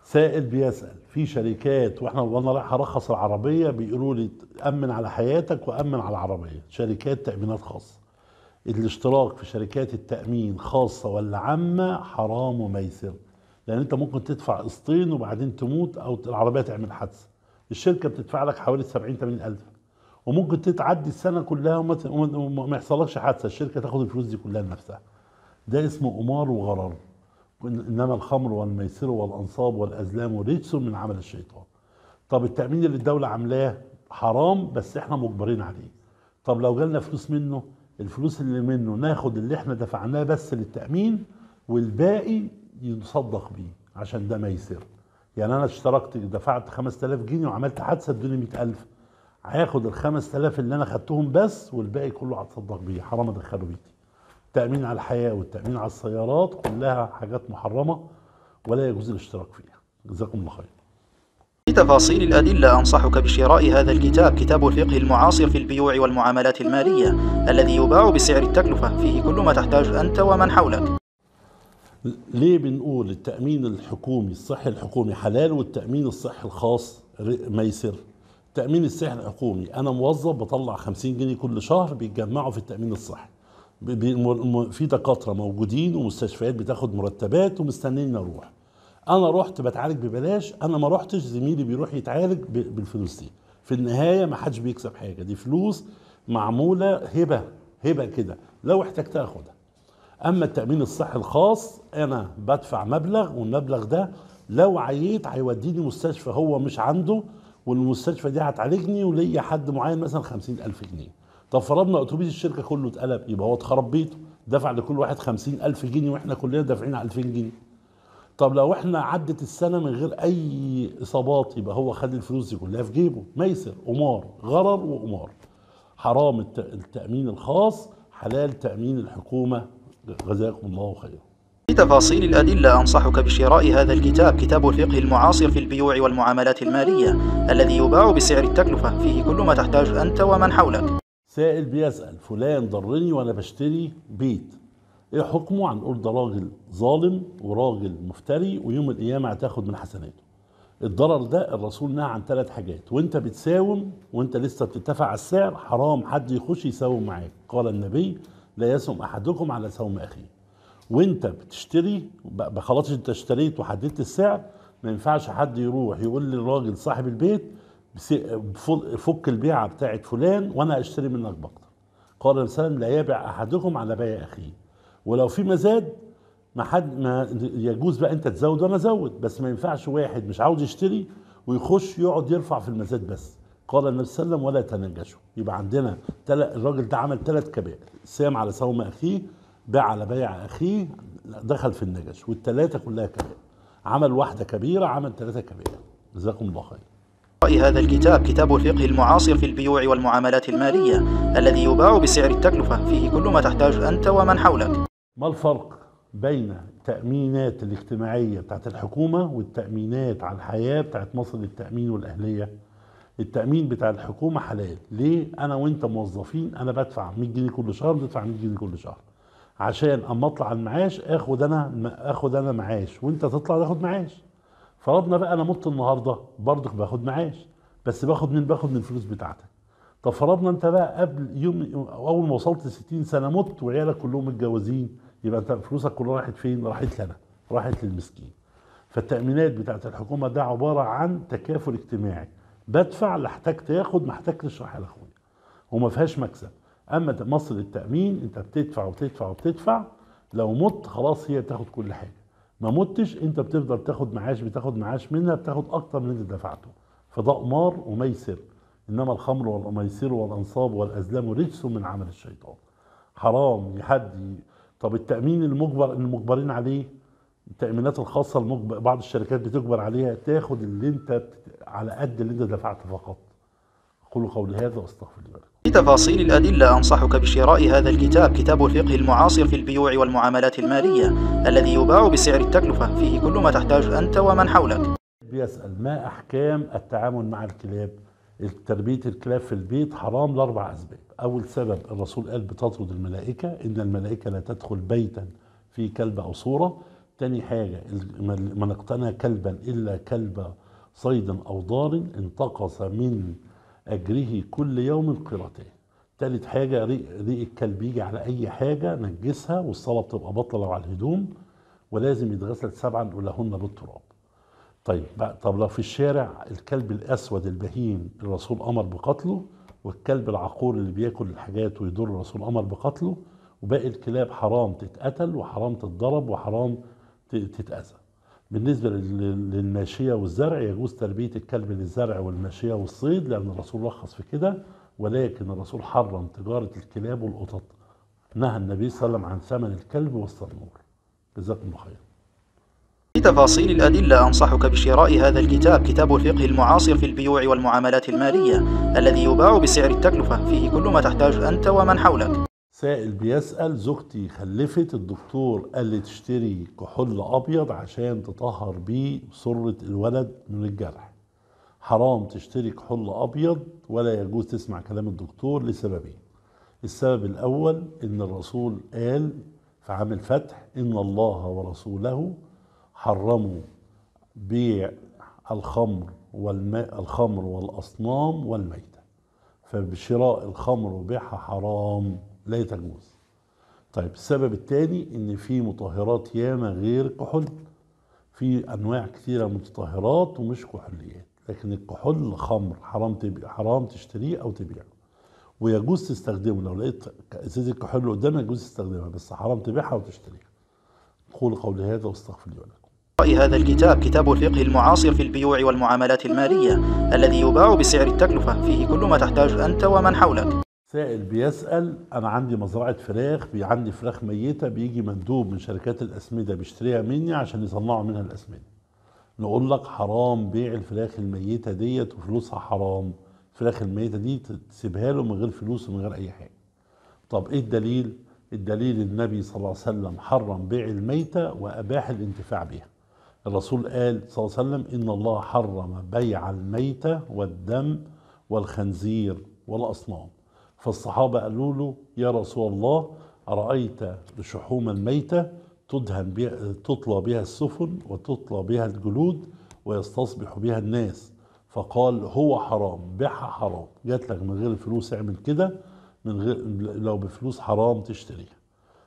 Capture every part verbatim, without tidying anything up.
سائل بيسأل في شركات، واحنا وانا رايح ارخص العربيه بيقولوا لي امن على حياتك وامن على العربيه، شركات تامينات خاصه. الاشتراك في شركات التامين خاصه ولا عامه حرام وميسر، لان انت ممكن تدفع قسطين وبعدين تموت او العربيه تعمل حادثه. الشركه بتدفع لك حوالي سبعين تمانين الف، وممكن تتعدي السنه كلها وما ت- وما- وما يحصلكش حادثه، الشركه تاخد الفلوس دي كلها لنفسها. ده اسمه قمار وغرر. انما الخمر والميسر والانصاب والازلام رجس من عمل الشيطان. طب التامين اللي الدوله عاملاه حرام بس احنا مجبرين عليه. طب لو جالنا فلوس منه، الفلوس اللي منه ناخد اللي احنا دفعناه بس للتامين، والباقي يتصدق بيه عشان ده ميسر. يعني انا اشتركت دفعت خمسة آلاف جنيه وعملت حادثه ادوني مئة ألف، هاخد ال خمسة آلاف اللي انا خدتهم بس والباقي كله هتصدق بيه، حرام ادخله بيتي. التأمين على الحياة والتأمين على السيارات كلها حاجات محرمة ولا يجوز الاشتراك فيها. جزاكم الله خير. لتفاصيل الأدلة أنصحك بشراء هذا الكتاب، كتاب الفقه المعاصر في البيوع والمعاملات المالية، الذي يباع بسعر التكلفة، فيه كل ما تحتاج أنت ومن حولك. ليه بنقول التأمين الحكومي الصحي الحكومي حلال والتأمين الصحي الخاص ميسر؟ التأمين الصحي الحكومي أنا موظف بطلع خمسين جنيه كل شهر بيتجمعوا في التأمين الصحي. بي- م- في دكاترة موجودين ومستشفيات بتاخد مرتبات ومستنيني أروح. أنا رحت بتعالج ببلاش، أنا ما رحتش زميلي بيروح يتعالج ب- بالفلوس دي. في النهاية ما حدش بيكسب حاجة، دي فلوس معمولة هبة، هبة كده لو احتجت أخدها. اما التامين الصحي الخاص انا بدفع مبلغ، والمبلغ ده لو عييت هيوديني مستشفى هو مش عنده، والمستشفى دي هتعالجني وليا حد معين مثلا خمسين الف جنيه. طب فرضنا اتوبيس الشركه كله اتقلب، يبقى هو اتخرب بيته، دفع لكل واحد خمسين الف جنيه واحنا كلنا دافعين الفين جنيه. طب لو احنا عدت السنه من غير اي اصابات، يبقى هو خد الفلوس دي كلها في جيبه. ميسر، قمار، غرر وقمار. حرام الت- التامين الخاص، حلال تامين الحكومه. جزاكم الله خيرا. لتفاصيل الأدلة أنصحك بشراء هذا الكتاب، كتاب الفقه المعاصر في البيوع والمعاملات المالية، الذي يباع بسعر التكلفة، فيه كل ما تحتاج أنت ومن حولك. سائل بيسأل فلان ضرني وانا بشتري بيت، ايه حكمه؟ هنقول ده راجل ظالم وراجل مفتري ويوم القيامة هتاخد من حسناته. الضرر ده الرسول نهى عن ثلاث حاجات، وانت بتساوم وانت لسه بتدفع على السعر حرام حد يخش يساوم معاك. قال النبي لا يسوم احدكم على سوم اخيه. وانت بتشتري بقى خلاص انت اشتريت وحددت السعر، ما ينفعش حد يروح يقول للراجل صاحب البيت بس- فل- فك البيعه بتاعت فلان وانا اشتري منك بقطر. قال النبي صلى الله عليه وسلم لا يبيع احدكم على بيع اخيه. ولو في مزاد ما حد ما يجوز بقى انت تزود وانا ازود، بس ما ينفعش واحد مش عاوز يشتري ويخش يقعد يرفع في المزاد بس. قال النبي صلى الله عليه وسلم ولا تناجشوا. يبقى عندنا تل... الراجل ده عمل ثلاث كبائر: سام على سوم اخيه، باع على بيع اخيه، دخل في النجش، والثلاثه كلها كبائر. عمل واحده كبيره، عمل ثلاثه كبائر. جزاكم الله خير. شراء هذا الكتاب، كتاب الفقه المعاصر في البيوع والمعاملات المالية، الذي يباع بسعر التكلفة، فيه كل ما تحتاج أنت ومن حولك. ما الفرق بين التأمينات الاجتماعية بتاعت الحكومة والتأمينات على الحياة بتاعت مصر للتأمين والأهلية؟ التأمين بتاع الحكومة حلال. ليه؟ أنا وأنت موظفين، أنا بدفع مية جنيه كل شهر، بدفع مية جنيه كل شهر عشان أما أطلع المعاش آخد أنا آخد أنا معاش وأنت تطلع تاخد معاش. فرضنا بقى أنا مت النهاردة برضك باخد معاش، بس باخد من باخد من الفلوس بتاعتك. طب فرضنا انت بقى قبل يوم اول ما وصلت ستين سنه مت وعيالك كلهم متجوزين، يبقى انت فلوسك كلها راحت فين؟ راحت لنا، راحت للمسكين. فالتامينات بتاعت الحكومه ده عباره عن تكافل اجتماعي، بدفع لا احتاج تاخد ما احتاجتش راح لاخويا، وما فيهاش مكسب. اما مصر للتامين انت بتدفع وتدفع وبتدفع، لو مت خلاص هي بتاخد كل حاجه، ما متش انت بتفضل تاخد معاش، بتاخد معاش منها، بتاخد اكتر من اللي دفعته. فده قمار وميسر. انما الخمر والميسر والانصاب والازلام رجس من عمل الشيطان. حرام حد. طب التامين المجبر المجبرين عليه، التامينات الخاصه المجبر بعض الشركات بتجبر عليها، تاخد اللي انت بت... على قد اللي انت دفعته فقط. اقول قولي هذا واستغفر الله لكم. لتفاصيل الأدلة أنصحك بشراء هذا الكتاب، كتاب الفقه المعاصر في البيوع والمعاملات المالية، الذي يباع بسعر التكلفة، فيه كل ما تحتاج أنت ومن حولك. بيسأل ما أحكام التعامل مع الكلاب؟ تربية الكلاب في البيت حرام لأربع أسباب. أول سبب الرسول قال بتطرد الملائكة، إن الملائكة لا تدخل بيتا فيه كلب أو صورة. تاني حاجة من اقتنى كلبا إلا كلب صيد أو ضار انتقص من أجره كل يوم قيرتين. تالت حاجة ريق, ريق الكلب يجي على أي حاجة نجسها والصلاة بتبقى بطلة لو على الهدوم، ولازم يتغسل سبعا أولهن بالتراب. طيب طب لو في الشارع الكلب الأسود البهيم الرسول أمر بقتله، والكلب العقور اللي بياكل الحاجات ويضر الرسول أمر بقتله، وباقي الكلاب حرام تتقتل وحرام تتضرب وحرام تتأذى. بالنسبة للماشية والزرع يجوز تربية الكلب للزرع والماشية والصيد لأن الرسول رخص في كده، ولكن الرسول حرم تجارة الكلاب والقطط. نهى النبي صلى الله عليه وسلم عن ثمن الكلب والصنور. جزاكم الله خير. لتفاصيل الأدلة أنصحك بشراء هذا الكتاب، كتاب الفقه المعاصر في البيوع والمعاملات المالية، الذي يباع بسعر التكلفة، فيه كل ما تحتاج أنت ومن حولك. سائل بيسأل: زوجتي خلفت، الدكتور قال لي تشتري كحول أبيض عشان تطهر بيه سرة الولد من الجرح. حرام تشتري كحول أبيض ولا يجوز تسمع كلام الدكتور لسببين. السبب الأول إن الرسول قال في عام الفتح: إن الله ورسوله حرموا بيع الخمر والماء الخمر والأصنام والميتة، فبشراء الخمر وبيعها حرام لا تجوز. طيب السبب الثاني ان في مطهرات ياما غير الكحول، في انواع كثيره من المطهرات ومش كحوليات، لكن الكحول خمر حرام تبيع حرام تشتريه او تبيعه، ويجوز تستخدمه. لو لقيت ازازه الكحول قدامك يجوز تستخدمها، بس حرام تبيعها وتشتريها. قولوا قولي هذا واستغفر لي ولكم. هذا الكتاب كتاب الفقه المعاصر في البيوع والمعاملات المالية، الذي يباع بسعر التكلفة، فيه كل ما تحتاج أنت ومن حولك. سائل بيسأل: أنا عندي مزرعة فراخ، بي عندي فراخ ميتة، بيجي مندوب من شركات الأسمدة بيشتريها مني عشان يصنعوا منها الأسمدة. نقول لك حرام بيع الفراخ الميتة ديت وفلوسها حرام. الفراخ الميتة دي تسيبها له من غير فلوس ومن غير أي حاجة. طب إيه الدليل؟ الدليل النبي صلى الله عليه وسلم حرم بيع الميتة وأباح الانتفاع بها. الرسول قال صلى الله عليه وسلم: إن الله حرم بيع الميتة والدم والخنزير والأصنام. فالصحابة قالوا له: يا رسول الله، أرأيت الشحوم الميتة تدهن بها تطلى بها السفن وتطلى بها الجلود ويستصبح بها الناس؟ فقال: هو حرام، بيعها حرام. جات لك من غير فلوس اعمل كده، من غير لو بفلوس حرام تشتريها.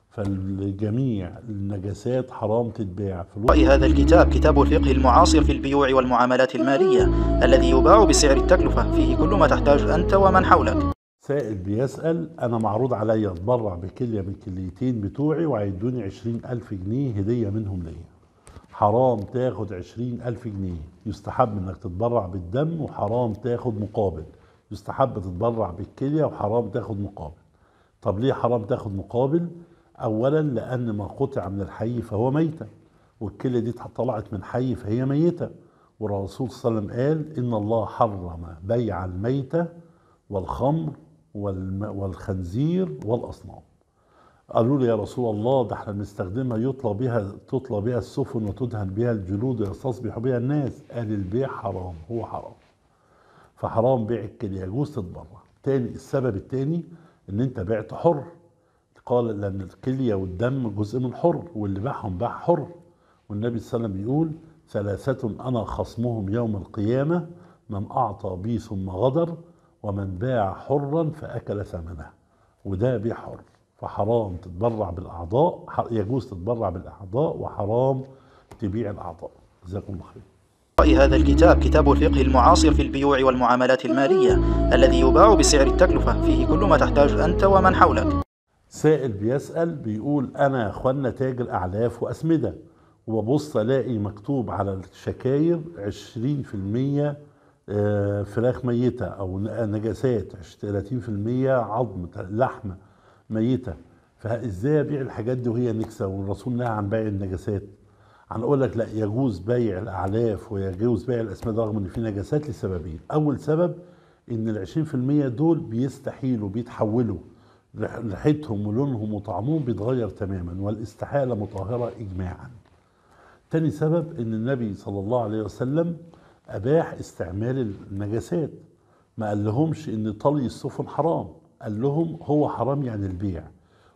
فالجميع النجاسات حرام تتباع. رأي هذا الكتاب كتاب الفقه المعاصر في البيوع والمعاملات المالية، الذي يباع بسعر التكلفة، فيه كل ما تحتاج أنت ومن حولك. سائل بيسأل: أنا معروض عليا أتبرع بكلية من الكليتين بتوعي وهيدوني عشرين ألف جنيه هدية منهم ليا. حرام تاخد عشرين ألف جنيه. يستحب إنك تتبرع بالدم وحرام تاخد مقابل. يستحب تتبرع بالكلية وحرام تاخد مقابل. طب ليه حرام تاخد مقابل؟ أولا لأن ما قطع من الحي فهو ميتة، والكلية دي طلعت من حي فهي ميتة، والرسول صلى الله عليه وسلم قال: إن الله حرم بيع الميتة والخمر والخنزير والأصنام. قالوا لي: يا رسول الله، ده احنا بنستخدمها يطلى بها تطلى بها السفن وتدهن بها الجلود ويستصبح بها الناس. قال: البيع حرام، هو حرام. فحرام بيع الكلية، يجوز تتبرع. تاني السبب التاني ان انت بعت حر. قال: لأن الكلية والدم جزء من حر، واللي باعهم باع حر. والنبي صلى الله عليه وسلم بيقول: ثلاثة أنا خصمهم يوم القيامة: من أعطى بي ثم غدر، ومن باع حرا فأكل ثمنه. وده بيع حر. فحرام تتبرع بالأعضاء، يجوز تتبرع بالأعضاء وحرام تبيع الأعضاء. جزاكم الله خير. رأي هذا الكتاب كتاب الفقه المعاصر في البيوع والمعاملات المالية، الذي يباع بسعر التكلفة، فيه كل ما تحتاج أنت ومن حولك. سائل بيسأل بيقول: أنا يا أخوانا تاجر أعلاف وأسمدة، وببص ألاقي مكتوب على الشكاير عشرين في المية فراخ ميتة أو نجاسات، ثلاثين في المية عظم لحمة ميتة، فإزاي أبيع الحاجات دي وهي نكسة والرسول نهى عن بيع النجاسات؟ هنقول لك: لا، يجوز بيع الأعلاف ويجوز بيع الأسمدة رغم إن في نجاسات لسببين. أول سبب إن ال عشرين في المية دول بيستحيلوا، بيتحولوا، ريحتهم ولونهم وطعمهم بيتغير تماما، والاستحالة مطهرة إجماعا. تاني سبب ان النبي صلى الله عليه وسلم اباح استعمال النجاسات. ما قال لهمش ان طلي السفن حرام، قال لهم هو حرام يعني البيع.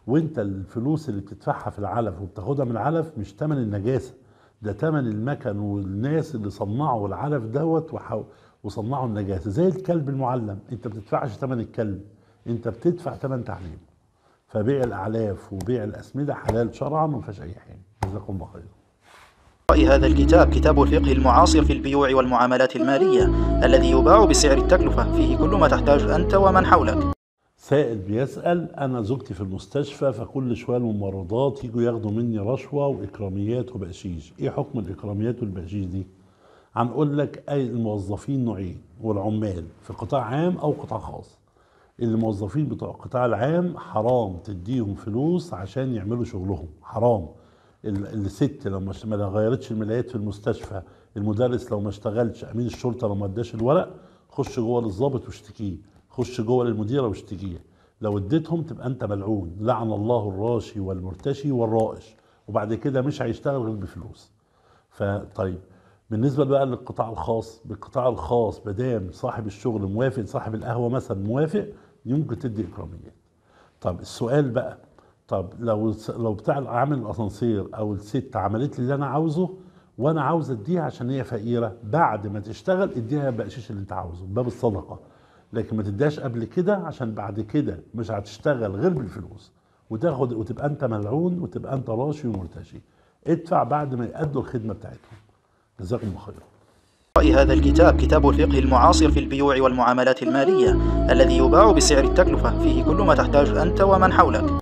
وانت الفلوس اللي بتدفعها في العلف وبتاخدها من العلف مش تمن النجاسة، ده تمن المكن والناس اللي صنعوا العلف دوت وحو- وصنعوا النجاسة. زي الكلب المعلم، انت بتدفعش تمن الكلب، انت بتدفع تمن تعليمه. فبيع الاعلاف وبيع الاسمدة حلال شرعا وما فيهاش اي حاجة. جزاكم الله خير. هذا الكتاب كتاب الفقه المعاصر في البيوع والمعاملات المالية الذي يباع بسعر التكلفة، فيه كل ما تحتاج أنت ومن حولك. سائل بيسأل: أنا زوجتي في المستشفى، فكل شوية الممرضات يجوا ياخدوا مني رشوة وإكراميات وبقشيش، إيه حكم الإكراميات والبقشيش دي؟ هنقول لك أي الموظفين نوعين، والعمال في قطاع عام أو قطاع خاص. الموظفين بتوع القطاع العام حرام تديهم فلوس عشان يعملوا شغلهم، حرام. ال- الست لو مش- ما غيرتش الملايات في المستشفى، المدرس لو ما اشتغلش، امين الشرطه لو ما اداش الورق، خش جوه للضابط واشتكيه، خش جوه للمديره واشتكيه. لو اديتهم تبقى انت ملعون، لعن الله الراشي والمرتشي والرائش، وبعد كده مش هيشتغل غير بفلوس. فطيب، بالنسبه بقى للقطاع الخاص، بالقطاع الخاص مادام صاحب الشغل موافق، صاحب القهوه مثلا موافق، يمكن تدي اكراميات. طب السؤال بقى، طب لو لو بتاع عامل الاسانسير او الست عملت لي اللي انا عاوزه وانا عاوز اديها عشان هي فقيره، بعد ما تشتغل اديها البقشيش اللي انت عاوزه، باب الصدقه. لكن ما تديهاش قبل كده، عشان بعد كده مش هتشتغل غير بالفلوس، وتاخد وتبقى انت ملعون وتبقى انت راشي ومرتشي. ادفع بعد ما يأدوا الخدمه بتاعتهم. جزاكم الله خير. هذا الكتاب كتاب الفقه المعاصر في البيوع والمعاملات المالية الذي يباع بسعر التكلفة، فيه كل ما تحتاج أنت ومن حولك.